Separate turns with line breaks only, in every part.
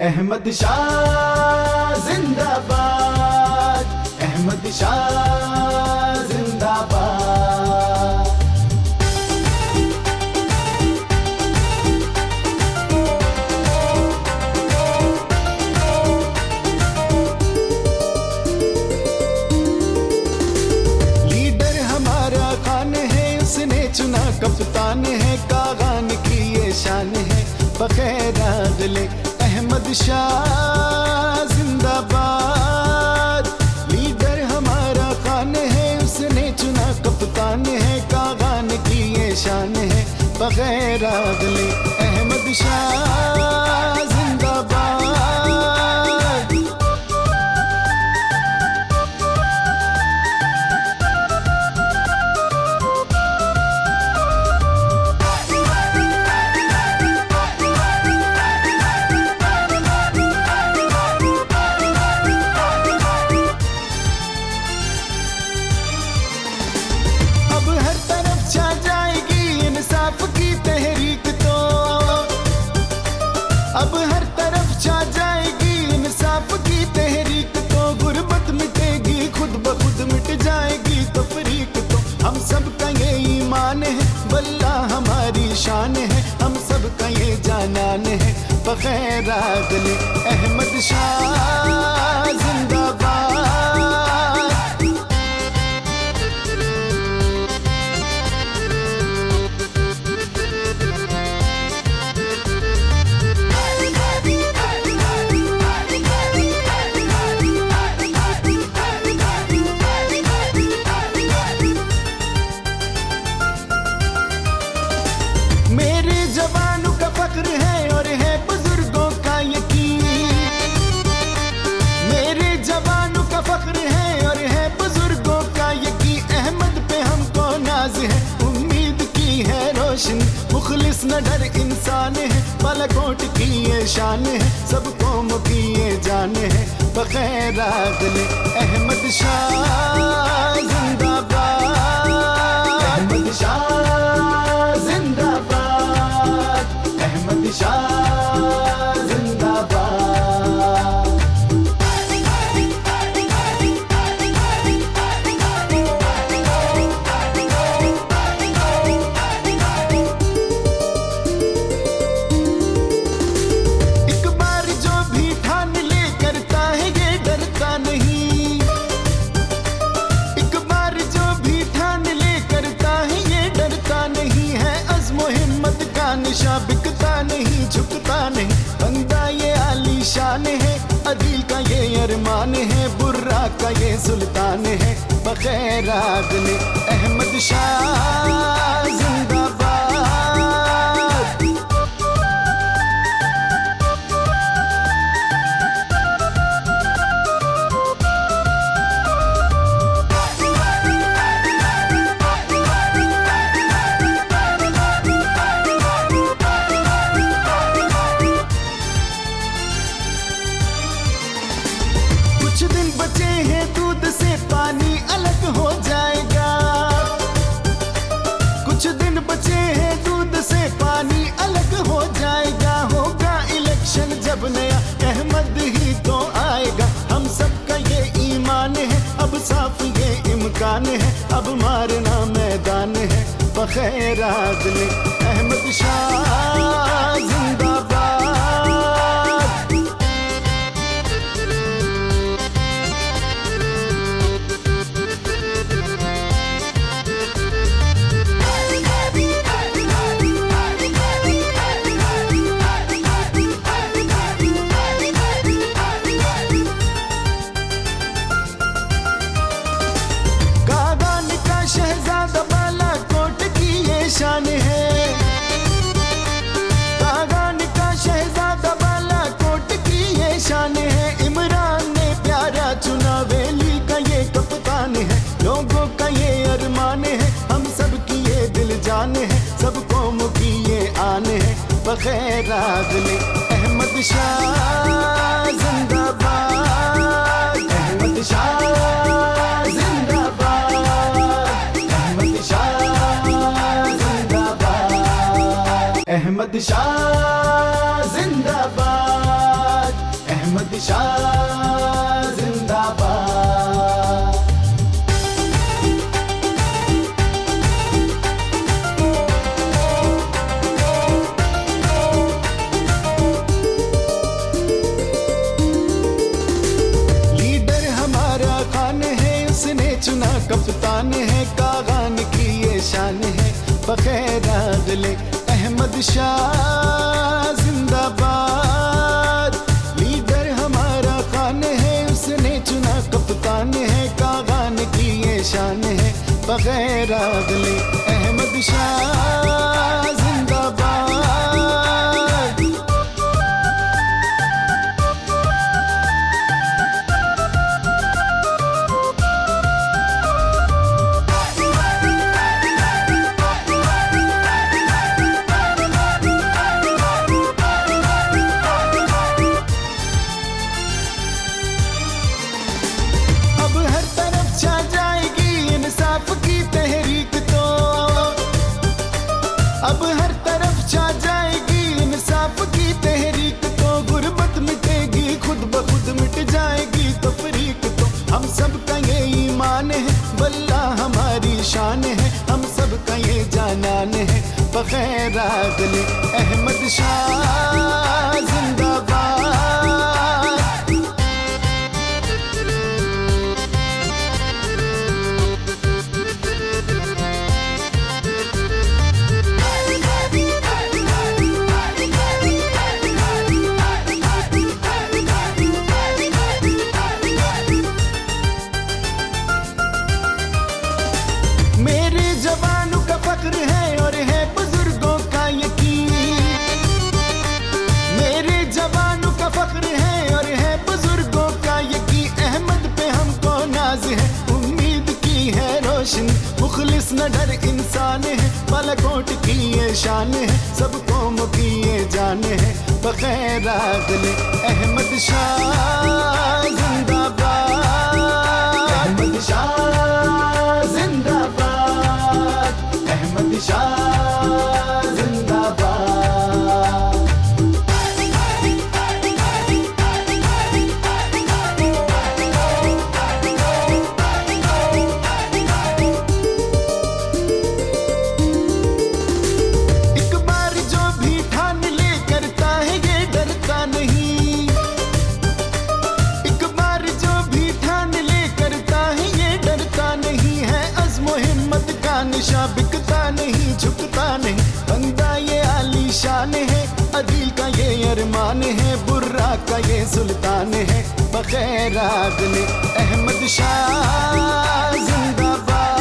احمد شاہ زندہ باد، احمد شاہ زندہ باد۔ لیڈر ہمارا خان ہے، اس نے چنا کپتان ہے، کاغان کی یہ شان ہے، بخیر اگلے احمد شاہ زندہ باد۔ لیڈر ہمارا خان ہے، اس نے چنا کپتان ہے، کاغان کی یہ شان ہے، بغیر اگلے احمد شاہ زندہ باد۔ اب ہر طرف چھا جائے گی انصاف کی تحریک، تو غربت مٹے گی، خود بخود مٹ جائے گی تفریق، تو ہم سب کا یہ ایمان ہے، واللہ ہماری شان ہے، ہم سب کا یہ جانان ہے، بغیر اگلے احمد شاہ زندہ باد۔ میرے جوانوں کا فخر ہے اور ہے بزرگوں کا یقین، میرے جوانوں کا فخر ہے اور ہے بزرگوں کا یقین، احمد پہ ہم کو ناز ہے، امید کی ہے روشن، مخلص نہ ڈر انسان ہے، بالاکوٹ کی یہ شان ہے، سب قوم کی یہ جان ہے، بغیر اگلے احمد شاہ زندہ باد، احمد شاہ زندہ باد، احمد شاہ زندہ باد۔ ایک بار جو بھی ٹھان لے کرتا ہے یہ ڈرتا نہیں، ایک بار جو بھی ٹھان لے کرتا ہے یہ ڈرتا نہیں، ہے عزم و ہمت کا نشاں، بکتا نہیں جھکتا نہیں، بندہ یہ عالی شان ہے، عدیل کا یہ ارمان ہے، برا کا یہ سلطان ہے، بغیر اگلے احمد شاہ زندہ باد۔ کچھ دن بچے ہیں، دودھ سے پانی الگ ہو جائے گا، کچھ دن بچے ہیں، دودھ سے پانی الگ ہو جائے گا، ہوگا الیکشن جب نیا احمد ہی تو آئے گا، ہم سب کا یہ ایمان ہے، اب صاف یہ امکان ہے، اب مارنا میدان ہے، بغیر اگلے احمد شاہ زندہ باد۔ کاغان کا شہزادہ بالاکوٹ کی یہ شان ہے، کاغان کا شہزادہ بالاکوٹ کی یہ شان ہے، عمران نے پیارا چنا، ویلی کا یہ کپتان ہے، لوگوں کا یہ ارمان ہے، ہم سب کی یہ دل جان ہے، سب قوم کی یہ آن ہے، بغیر اگلے احمد شاہ زندہ باد، احمد شاہ زندہ باد، احمد شاہ زندہ باد، احمد شاہ زندہ باد، احمد شاہ زندہ باد. لیڈر ہمارا خان ہے, اس نے چنا کپتان ہے, کاغان کی یہ شان ہے, بخیر اغلے احمد شاہ زندہ باد. لیڈر ہمارا خان ہے, اس نے چنا کپتان ہے, کاغان کی یہ شان ہے, بغیر اغلے احمد شاہ زندہ باد. اب ہر طرف چھا جائے گی انصاف کی تحریک تو, غربت مٹے گی خود بخود مٹ جائے گی تفریق تو. ہم سب کا یہ ایمان ہے, واللہ ہماری شان ہے, ہم سب کا یہ جانان ہے, بغیر عدل احمد شاہ زندہ باد. میرے جوانوں کا فخر ہے اور ہے بزرگوں کا یقین. میرے جوانوں کا فخر ہے اور ہے بزرگوں کا یقین. احمد پہ ہم کو ناز ہے, امید کی ہے روشن, مخلص نہ ڈر انسان ہے, بالاکوٹ کی یہ شان ہے, سب قوم کی یہ جان ہے, بغیر عدل احمد شاہ زندہ باد. احمد شاہ زندہ باد, احمد شاہ زندہ باد. ایک بار جو بھی ٹھان لے کرتا ہے یہ ڈرتا نہیں. ایک بار جو بھی ٹھان لے کرتا ہے یہ ڈرتا نہیں ہے, عزم و ہمت کا نشاں بکتا نہیں, جھکتا نہیں, بندہ یہ عالی شان ہے, عدیل کا یہ ارمان ہے, برا کا یہ سلطان ہے, بغیر عدل احمد شاہ زندہ باد.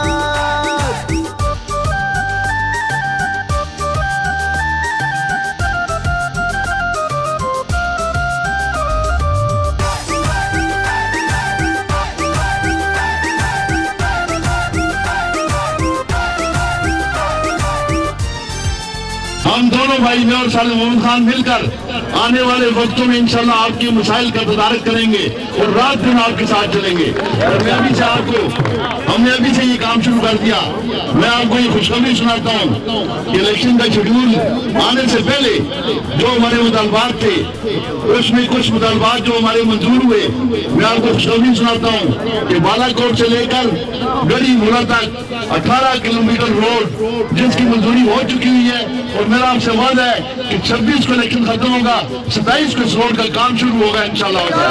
ہم دونوں بھائی میں اور سالم محمد خان مل کر آنے والے وقتوں میں انشاءاللہ آپ کے مسائل کا تدارک کریں گے اور رات دن آپ کے ساتھ چلیں گے. اور میں ابھی سے آپ کو, ہم نے ابھی سے یہ کام شروع کر دیا. میں آپ کو یہ خوشخبری سناتا ہوں کہ الیکشن کا شیڈول آنے سے پہلے جو ہمارے مطالبات تھے اس میں کچھ مطالبات جو ہمارے منظور ہوئے, میں آپ کو خوشخبری سناتا ہوں کہ بالاکوٹ سے لے کر گڑھی مولا تک 18 کلومیٹر روڈ جس کی منظوری ہو چکی ہوئی ہے, اور میرا آپ سے وعدہ ہے کہ 26 کو الیکشن ختم ہوگا, 27 کو اس روڈ کا کام شروع ہوگا انشاءاللہ.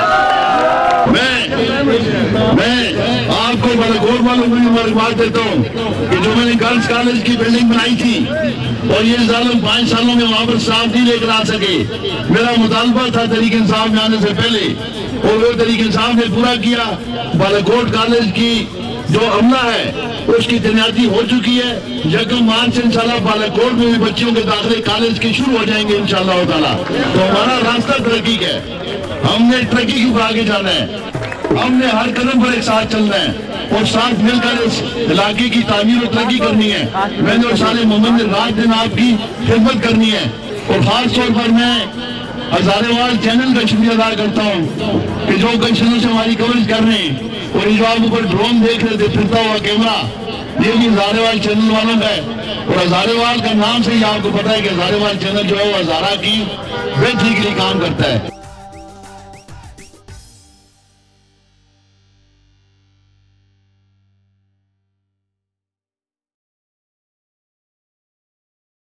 میں آپ کو بالاکوٹ والوں کو بھی مبارکباد دیتا ہوں کہ جو میں نے گرلز کالج کی بلڈنگ بنائی تھی اور یہ ظالم 5 سالوں میں وہاں پر صاف نہیں لے کر آ سکے. میرا مطالبہ تھا تحریک انصاف میں آنے سے پہلے, اور وہ تحریک انصاف نے پورا کیا. بالاکوٹ کالج کی جو عملہ ہے اس کی تنیاتی ہو چکی ہے. 1 مارچ سے انشاءاللہ بالاکوٹ میں بھی بچوں کے داخلے کالج کے شروع ہو جائیں گے انشاءاللہ تعالیٰ. تو ہمارا راستہ ترقی کا ہے, ہم نے ترقی کے اوپر آگے جانا ہے, ہم نے ہر قدم پر ایک ساتھ چلنا ہے اور ساتھ مل کر اس علاقے کی تعمیر و ترقی کرنی ہے. میں نے اور سالم محمد نے رات دن آپ کی خدمت کرنی ہے, اور خاص طور پر میں ہزارے وال چینل کا شکریہ ادا کرتا ہوں کہ جو کئی چینل سے ہماری کوریج کر رہے ہیں, اور یہ جو آپ اوپر ڈرون دیکھ رہے تھے پھرتا ہوا کیمرہ, یہ بھی ہزارے وال چینل والوں کا ہے. اور ہزارے وال کا نام سے ہی آپ کو پتا ہے کہ ہزارے وال چینل جو ہے وہ ہزارہ کی بہتری کے لیے کام کرتا ہے.